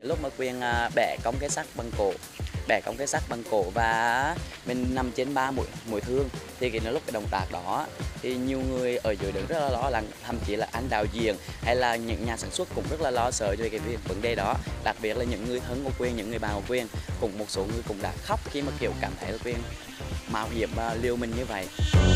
Lúc mà Quyên bẻ cong cái sắt bằng cổ và mình nằm trên ba mũi thương thì lúc cái động tác đó thì nhiều người ở dưới đứng rất là lo lắng, thậm chí là anh đạo diễn hay là những nhà sản xuất cũng rất là lo sợ về cái vấn đề đó. Đặc biệt là những người thân của Quyên, những người bạn của Quyên, cũng một số người cũng đã khóc khi mà kiểu cảm thấy là Quyên mạo hiểm và liều mình như vậy.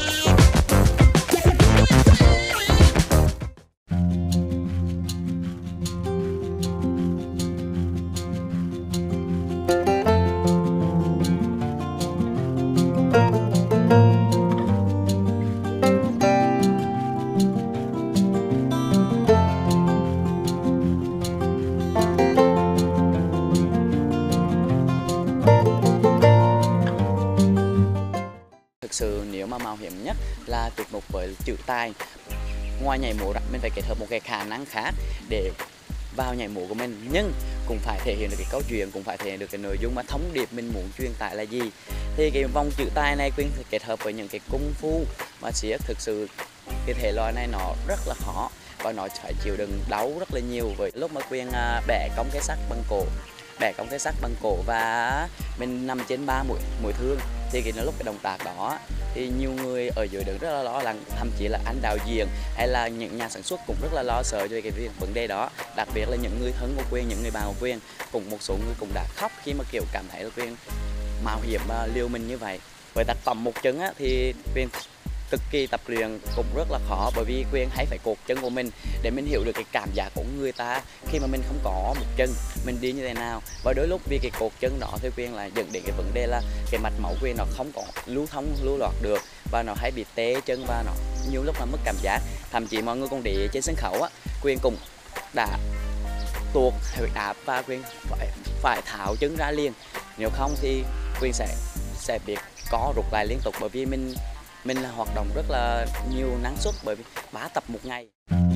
Thực sự nếu mà mạo hiểm nhất là tuyệt mục với chữ tài. Ngoài nhảy múa mình phải kết hợp một cái khả năng khác để vào nhảy múa của mình, nhưng cũng phải thể hiện được cái câu chuyện, cũng phải thể hiện được cái nội dung mà thông điệp mình muốn truyền tải là gì. Thì cái vòng chữ tài này Quyên kết hợp với những cái cung phu mà siếc, thực sự cái thể loại này nó rất là khó và nó phải chịu đựng đau rất là nhiều. Với lúc mà Quyên bẻ cong cái sắt bằng cổ và mình nằm trên ba mũi thương thì lúc cái động tác đó thì nhiều người ở dưới đứng rất là lo lắng, thậm chí là anh đạo diễn hay là những nhà sản xuất cũng rất là lo sợ về cái vấn đề đó. Đặc biệt là những người thân của Quyên, những người bạn của Quyên, cũng một số người cũng đã khóc khi mà kiểu cảm thấy là Quyên mạo hiểm và liều mình như vậy. Với tác phẩm một chân thì Quyên cực kỳ tập luyện cũng rất là khó, bởi vì Quyên hay phải cột chân của mình để mình hiểu được cái cảm giác của người ta khi mà mình không có một chân mình đi như thế nào. Và đôi lúc vì cái cột chân đó thì Quyên là dẫn đến cái vấn đề là cái mạch máu Quyên nó không có lưu loát được và nó hay bị tê chân và nó nhiều lúc là mất cảm giác. Thậm chí mọi người còn để trên sân khấu Quyên cũng đã tuột huyết áp và Quyên phải tháo chân ra liền, nếu không thì Quyên sẽ bị co rụt lại liên tục, bởi vì mình là hoạt động rất là nhiều năng suất, bởi vì 3 tập một ngày.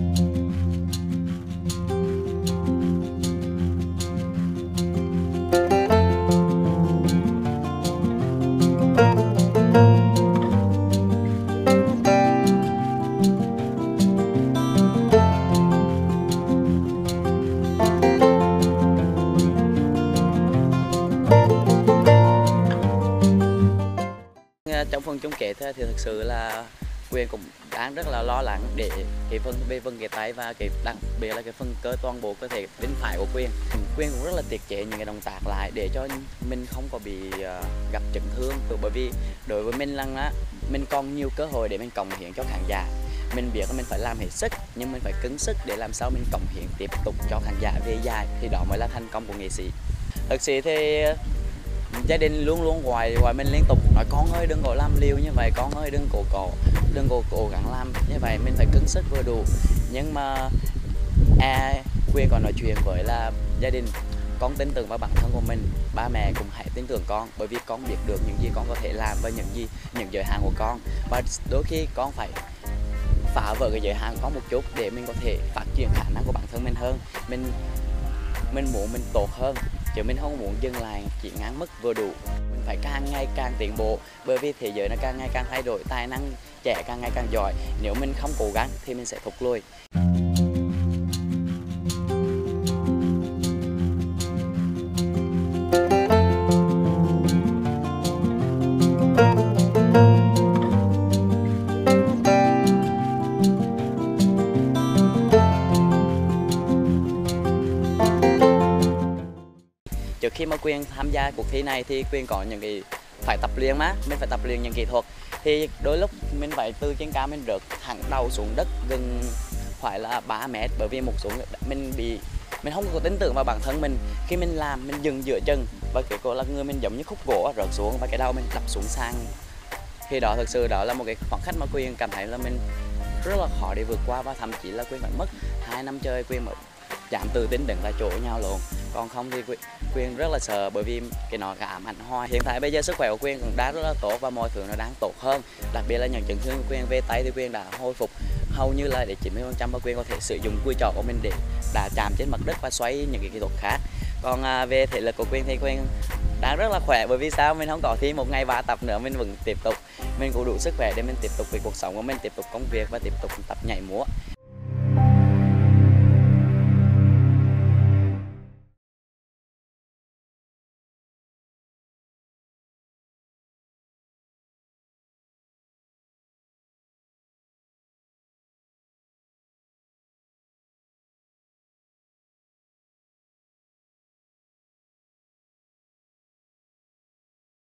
Trong phần chung kết thì thực sự là Quyên cũng đang rất là lo lắng để cái phần về phần cái tay và cái đặc biệt là cái phần toàn bộ cơ thể bên phải của Quyên cũng rất là tiết chế những cái động tác lại để cho mình không có bị gặp chấn thương. Bởi vì đối với mình là mình còn nhiều cơ hội để mình cống hiến cho khán giả. Mình biết là mình phải làm hết sức, nhưng mình phải cứng sức để làm sao mình cống hiến tiếp tục cho khán giả về dài, thì đó mới là thành công của nghệ sĩ. Thực sự thì gia đình luôn luôn gọi mình liên tục nói con ơi đừng có làm liều như vậy, con ơi đừng cố gắng làm như vậy, mình phải cứng sức vừa đủ. Nhưng mà Quyên còn nói chuyện với là gia đình, con tin tưởng vào bản thân của mình, ba mẹ cũng hãy tin tưởng con, bởi vì con biết được những gì con có thể làm và những giới hạn của con, và đôi khi con phải phá vỡ cái giới hạn của con một chút để mình có thể phát triển khả năng của bản thân mình hơn. Mình muốn mình tốt hơn chứ mình không muốn dừng lại chỉ ngang mức vừa đủ. Mình phải càng ngày càng tiến bộ, bởi vì thế giới nó càng ngày càng thay đổi, tài năng trẻ càng ngày càng giỏi. Nếu mình không cố gắng thì mình sẽ thụt lùi. Trước khi mà Quyên tham gia cuộc thi này thì Quyên có những cái phải tập luyện mình phải tập luyện những kỹ thuật. Thì đôi lúc mình phải từ trên cao mình rớt thẳng đầu xuống đất gần phải là 3 mét, bởi vì một số mình không có tin tưởng vào bản thân mình. Khi mình làm mình dừng giữa chân và cái cổ là người mình giống như khúc gỗ rớt xuống và cái đầu mình đập xuống sàn. Khi đó thực sự đó là một cái khoảng cách mà Quyên cảm thấy là mình rất là khó để vượt qua, và thậm chí là Quyên phải mất 2 năm chơi Quyên mới dám tự tin đứng tại chỗ nhau luôn. Còn không thì Quyên rất là sợ, bởi vì cái nó ám ảnh hoài. Hiện tại bây giờ sức khỏe của Quyên cũng đã rất là tốt và mọi thứ nó đang tốt hơn. Đặc biệt là những chấn thương của Quyên về tay thì Quyên đã hồi phục hầu như là để 90%, và Quyên có thể sử dụng cùi chỏ của mình để đã chạm trên mặt đất và xoay những cái kỹ thuật khác. Còn về thể lực của Quyên thì Quyên đang rất là khỏe, bởi vì sao? Mình không có thi một ngày 3 tập nữa, mình vẫn tiếp tục, mình có đủ sức khỏe để mình tiếp tục với cuộc sống của mình, tiếp tục công việc và tiếp tục tập nhảy múa.